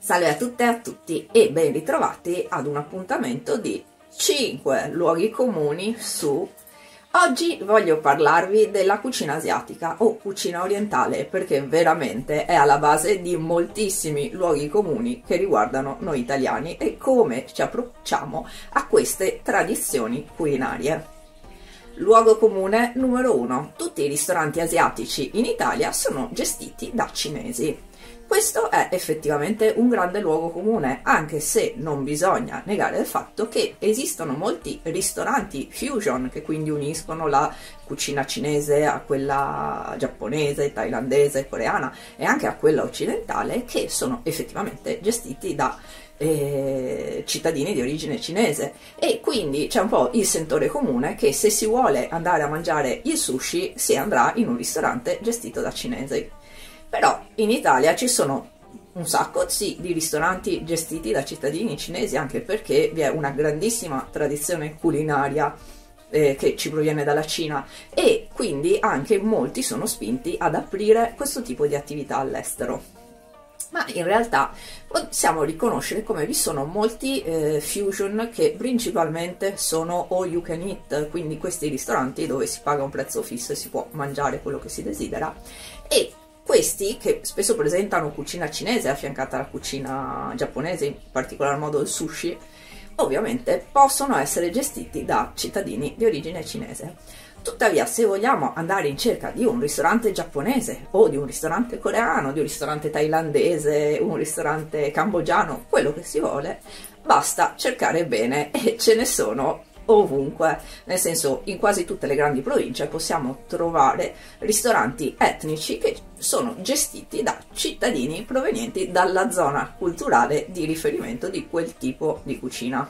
Salve a tutte e a tutti e ben ritrovati ad un appuntamento di 5 luoghi comuni su... Oggi voglio parlarvi della cucina asiatica o cucina orientale perché veramente è alla base di moltissimi luoghi comuni che riguardano noi italiani e come ci approcciamo a queste tradizioni culinarie. Luogo comune numero 1. Tutti i ristoranti asiatici in Italia sono gestiti da cinesi. Questo è effettivamente un grande luogo comune, anche se non bisogna negare il fatto che esistono molti ristoranti fusion che quindi uniscono la cucina cinese a quella giapponese, thailandese, coreana e anche a quella occidentale, che sono effettivamente gestiti da cittadini di origine cinese, e quindi c'è un po' il sentore comune che se si vuole andare a mangiare il sushi si andrà in un ristorante gestito da cinesi. Però in Italia ci sono un sacco sì di ristoranti gestiti da cittadini cinesi, anche perché vi è una grandissima tradizione culinaria che ci proviene dalla Cina, e quindi anche molti sono spinti ad aprire questo tipo di attività all'estero. Ma in realtà possiamo riconoscere come vi sono molti fusion che principalmente sono all you can eat, quindi questi ristoranti dove si paga un prezzo fisso e si può mangiare quello che si desidera, e questi, che spesso presentano cucina cinese affiancata alla cucina giapponese, in particolar modo il sushi, ovviamente possono essere gestiti da cittadini di origine cinese. Tuttavia, se vogliamo andare in cerca di un ristorante giapponese o di un ristorante coreano, di un ristorante thailandese, un ristorante cambogiano, quello che si vuole, basta cercare bene e ce ne sono ovunque, nel senso in quasi tutte le grandi province possiamo trovare ristoranti etnici che sono gestiti da cittadini provenienti dalla zona culturale di riferimento di quel tipo di cucina.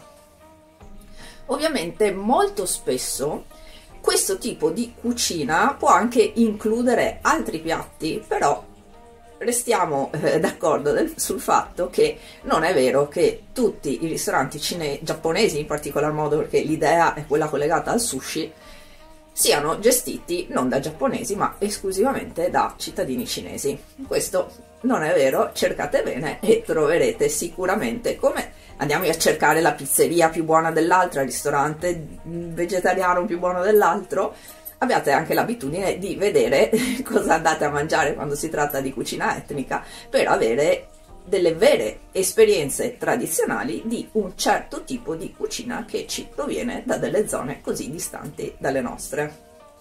Ovviamente molto spesso questo tipo di cucina può anche includere altri piatti, però restiamo d'accordo sul fatto che non è vero che tutti i ristoranti giapponesi, in particolar modo perché l'idea è quella collegata al sushi, siano gestiti non da giapponesi ma esclusivamente da cittadini cinesi. Questo non è vero, cercate bene e troverete sicuramente, come andiamo a cercare la pizzeria più buona dell'altra, il ristorante vegetariano più buono dell'altro, abbiate anche l'abitudine di vedere cosa andate a mangiare quando si tratta di cucina etnica, per avere delle vere esperienze tradizionali di un certo tipo di cucina che ci proviene da delle zone così distanti dalle nostre.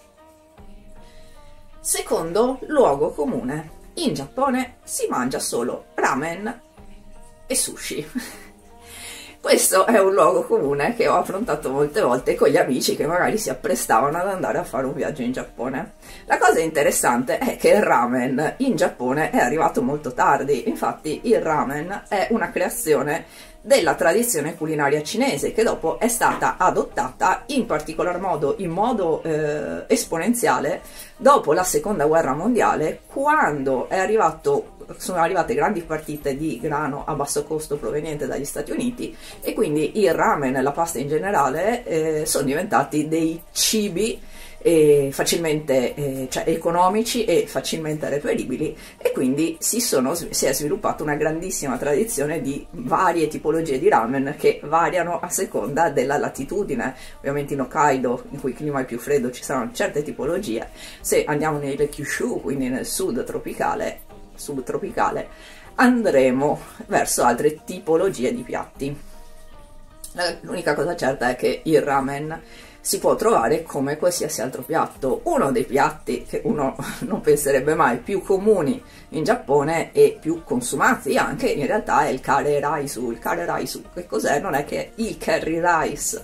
Secondo luogo comune, in Giappone si mangia solo ramen e sushi. Questo è un luogo comune che ho affrontato molte volte con gli amici che magari si apprestavano ad andare a fare un viaggio in Giappone. La cosa interessante è che il ramen in Giappone è arrivato molto tardi, infatti il ramen è una creazione della tradizione culinaria cinese che dopo è stata adottata in particolar modo, in modo esponenziale, dopo la seconda guerra mondiale, quando sono arrivate grandi partite di grano a basso costo proveniente dagli Stati Uniti, e quindi il ramen e la pasta in generale sono diventati dei cibi facilmente cioè economici e facilmente reperibili, e quindi si è sviluppata una grandissima tradizione di varie tipologie di ramen che variano a seconda della latitudine. Ovviamente in Hokkaido, in cui il clima è più freddo, ci saranno certe tipologie. Se andiamo nel Kyushu, quindi nel subtropicale, andremo verso altre tipologie di piatti. L'unica cosa certa è che il ramen si può trovare come qualsiasi altro piatto. Uno dei piatti che uno non penserebbe mai più comuni in Giappone e più consumati anche, in realtà, è il kare raisu. Il kare raisu che cos'è? Non è che il curry rice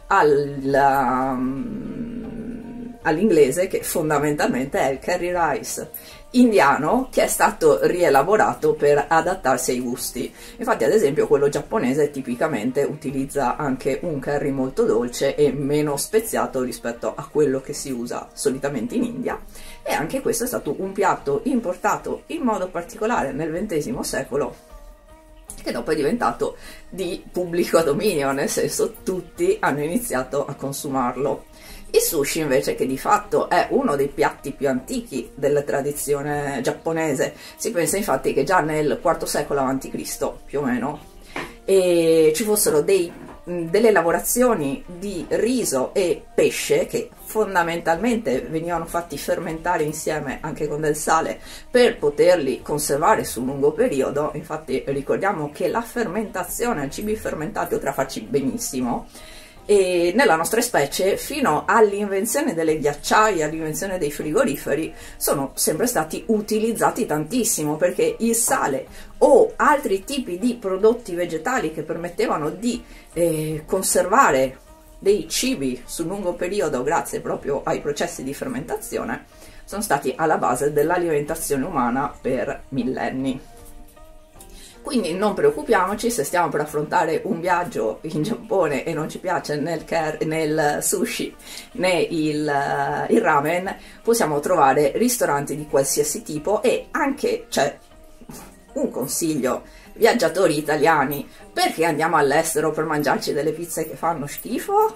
all'inglese, che fondamentalmente è il curry rice indiano che è stato rielaborato per adattarsi ai gusti. Infatti, ad esempio, quello giapponese tipicamente utilizza anche un curry molto dolce e meno speziato rispetto a quello che si usa solitamente in India, e anche questo è stato un piatto importato in modo particolare nel XX secolo, che dopo è diventato di pubblico dominio, nel senso tutti hanno iniziato a consumarlo. Il sushi invece, che di fatto è uno dei piatti più antichi della tradizione giapponese, si pensa infatti che già nel IV secolo a.C. più o meno ci fossero delle lavorazioni di riso e pesce che fondamentalmente venivano fatti fermentare insieme anche con del sale per poterli conservare su un lungo periodo. Infatti ricordiamo che la fermentazione, cibi fermentati, oltre a farci benissimo, e nella nostra specie, fino all'invenzione delle ghiacciaie, all'invenzione dei frigoriferi, sono sempre stati utilizzati tantissimo, perché il sale o altri tipi di prodotti vegetali che permettevano di conservare dei cibi su lungo periodo grazie proprio ai processi di fermentazione sono stati alla base dell'alimentazione umana per millenni. Quindi non preoccupiamoci se stiamo per affrontare un viaggio in Giappone e non ci piace nel sushi né il ramen, possiamo trovare ristoranti di qualsiasi tipo. E anche c'è un consiglio: viaggiatori italiani, perché andiamo all'estero per mangiarci delle pizze che fanno schifo?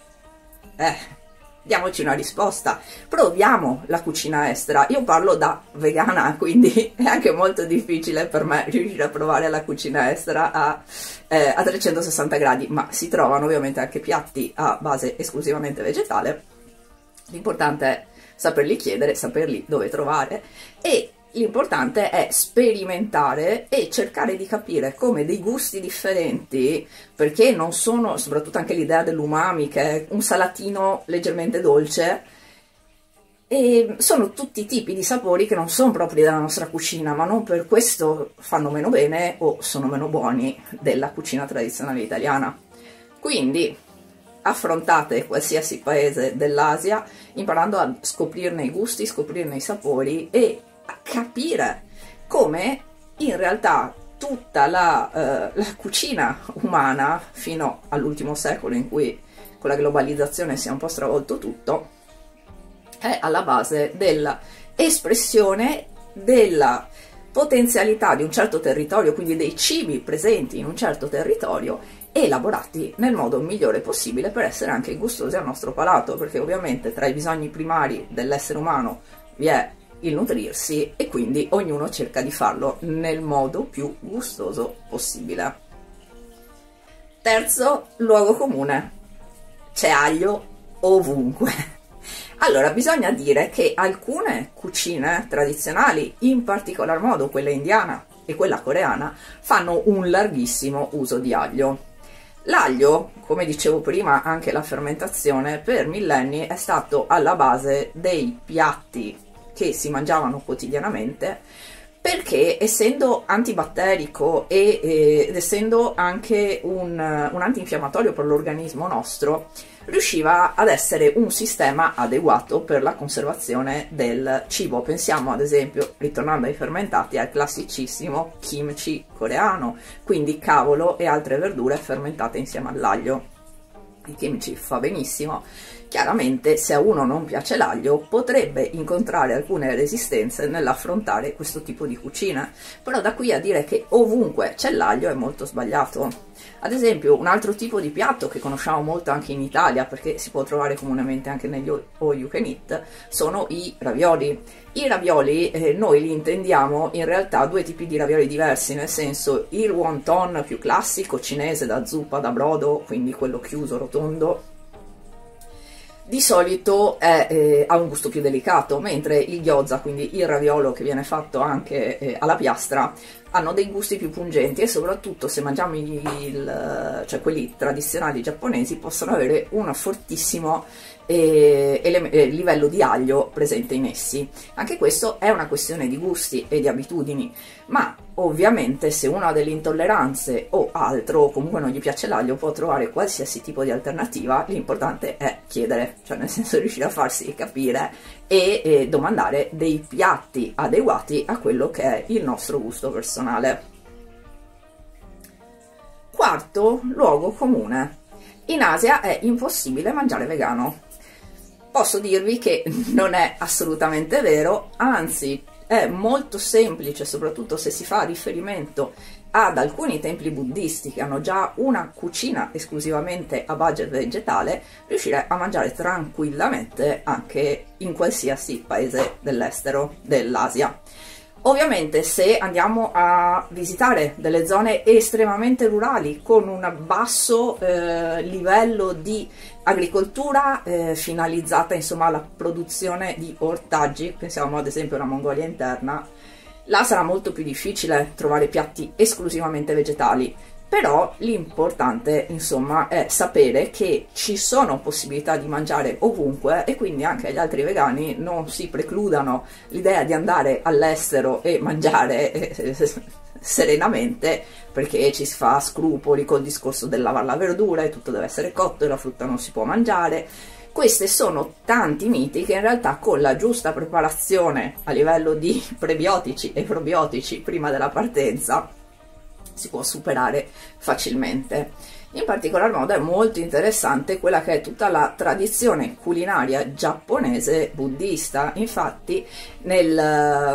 Diamoci una risposta, proviamo la cucina estera. Io parlo da vegana, quindi è anche molto difficile per me riuscire a provare la cucina estera a 360 gradi, ma si trovano ovviamente anche piatti a base esclusivamente vegetale. L'importante è saperli chiedere, saperli dove trovare, e l'importante è sperimentare e cercare di capire come dei gusti differenti, perché non sono, soprattutto anche l'idea dell'umami, che è un salatino leggermente dolce, e sono tutti tipi di sapori che non sono propri della nostra cucina, ma non per questo fanno meno bene o sono meno buoni della cucina tradizionale italiana. Quindi affrontate qualsiasi paese dell'Asia imparando a scoprirne i gusti, scoprirne i sapori e a capire come in realtà tutta la cucina umana, fino all'ultimo secolo in cui con la globalizzazione si è un po' stravolto tutto, è alla base dell'espressione della potenzialità di un certo territorio, quindi dei cibi presenti in un certo territorio, elaborati nel modo migliore possibile per essere anche gustosi al nostro palato, perché ovviamente tra i bisogni primari dell'essere umano vi è il nutrirsi, e quindi ognuno cerca di farlo nel modo più gustoso possibile. Terzo luogo comune: c'è aglio ovunque. Allora, bisogna dire che alcune cucine tradizionali, in particolar modo quella indiana e quella coreana, fanno un larghissimo uso di aglio. L'aglio, come dicevo prima, anche la fermentazione per millenni è stato alla base dei piatti che si mangiavano quotidianamente, perché essendo antibatterico ed essendo anche un antinfiammatorio per l'organismo nostro, riusciva ad essere un sistema adeguato per la conservazione del cibo. Pensiamo ad esempio, ritornando ai fermentati, al classicissimo kimchi coreano, quindi cavolo e altre verdure fermentate insieme all'aglio. Il kimchi fa benissimo. Chiaramente, se a uno non piace l'aglio, potrebbe incontrare alcune resistenze nell'affrontare questo tipo di cucina, però da qui a dire che ovunque c'è l'aglio è molto sbagliato. Ad esempio, un altro tipo di piatto che conosciamo molto anche in Italia, perché si può trovare comunemente anche negli all you can eat, sono i ravioli. I ravioli noi li intendiamo in realtà due tipi di ravioli diversi, nel senso il wonton più classico cinese da zuppa, da brodo, quindi quello chiuso, rotondo, di solito ha un gusto più delicato, mentre il gyoza, quindi il raviolo che viene fatto anche alla piastra, hanno dei gusti più pungenti, e soprattutto se mangiamo cioè quelli tradizionali giapponesi, possono avere un fortissimo livello di aglio presente in essi. Anche questo è una questione di gusti e di abitudini, ma ovviamente se uno ha delle intolleranze o altro, o comunque non gli piace l'aglio, può trovare qualsiasi tipo di alternativa. L'importante è chiedere, cioè nel senso riuscire a farsi capire e domandare dei piatti adeguati a quello che è il nostro gusto personale. Quarto luogo comune: in Asia è impossibile mangiare vegano. Posso dirvi che non è assolutamente vero, anzi è molto semplice, soprattutto se si fa riferimento ad alcuni templi buddisti che hanno già una cucina esclusivamente a base vegetale, riuscire a mangiare tranquillamente anche in qualsiasi paese dell'estero dell'Asia. Ovviamente se andiamo a visitare delle zone estremamente rurali con un basso livello di agricoltura finalizzata insomma alla produzione di ortaggi, pensiamo ad esempio alla Mongolia interna, là sarà molto più difficile trovare piatti esclusivamente vegetali. Però l'importante insomma è sapere che ci sono possibilità di mangiare ovunque, e quindi anche gli altri vegani non si precludano l'idea di andare all'estero e mangiare serenamente, perché ci si fa scrupoli col discorso del lavare la verdura e tutto deve essere cotto e la frutta non si può mangiare. Questi sono tanti miti che in realtà con la giusta preparazione a livello di prebiotici e probiotici prima della partenza si può superare facilmente. In particolar modo è molto interessante quella che è tutta la tradizione culinaria giapponese buddista. Infatti la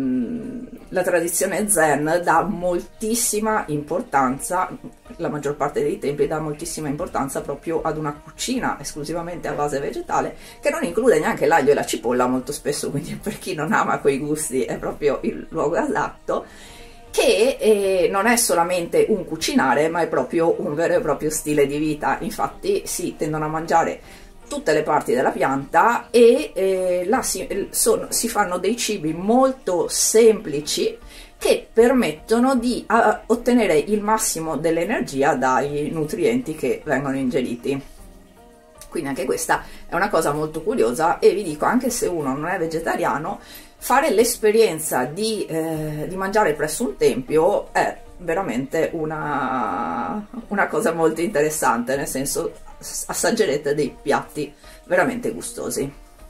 tradizione zen dà moltissima importanza, la maggior parte dei templi dà moltissima importanza proprio ad una cucina esclusivamente a base vegetale, che non include neanche l'aglio e la cipolla molto spesso, quindi per chi non ama quei gusti è proprio il luogo adatto, che non è solamente un cucinare, ma è proprio un vero e proprio stile di vita. Infatti si tendono a mangiare tutte le parti della pianta e là si fanno dei cibi molto semplici che permettono di ottenere il massimo dell'energia dai nutrienti che vengono ingeriti. Quindi anche questa è una cosa molto curiosa, e vi dico, anche se uno non è vegetariano, fare l'esperienza di mangiare presso un tempio è veramente una cosa molto interessante, nel senso assaggerete dei piatti veramente gustosi.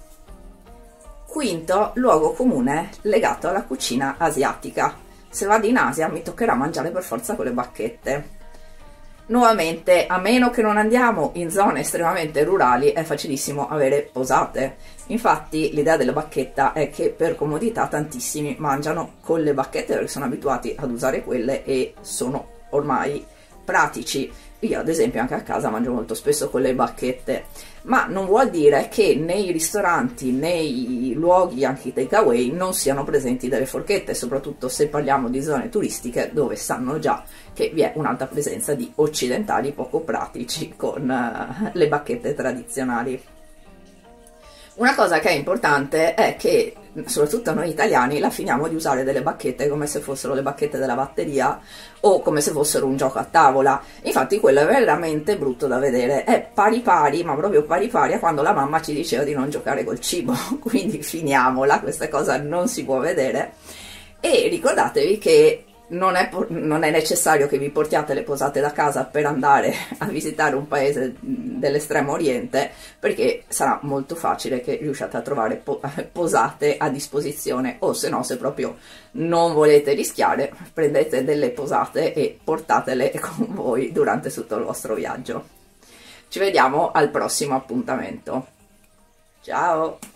Quinto luogo comune legato alla cucina asiatica. Se vado in Asia mi toccherà mangiare per forza con le bacchette. Nuovamente, a meno che non andiamo in zone estremamente rurali, è facilissimo avere posate. Infatti l'idea della bacchetta è che per comodità tantissimi mangiano con le bacchette perché sono abituati ad usare quelle e sono ormai pratici. Io ad esempio anche a casa mangio molto spesso con le bacchette, ma non vuol dire che nei ristoranti, nei luoghi anche takeaway non siano presenti delle forchette, soprattutto se parliamo di zone turistiche dove sanno già che vi è un'alta presenza di occidentali poco pratici con le bacchette tradizionali. Una cosa che è importante è che, soprattutto noi italiani, la finiamo di usare delle bacchette come se fossero le bacchette della batteria o come se fossero un gioco a tavola. Infatti quello è veramente brutto da vedere, è pari pari, ma proprio pari pari a quando la mamma ci diceva di non giocare col cibo, quindi finiamola, questa cosa non si può vedere. E ricordatevi che non è necessario che vi portiate le posate da casa per andare a visitare un paese dell'estremo oriente, perché sarà molto facile che riusciate a trovare posate a disposizione, o se no, se proprio non volete rischiare, prendete delle posate e portatele con voi durante tutto il vostro viaggio. Ci vediamo al prossimo appuntamento. Ciao!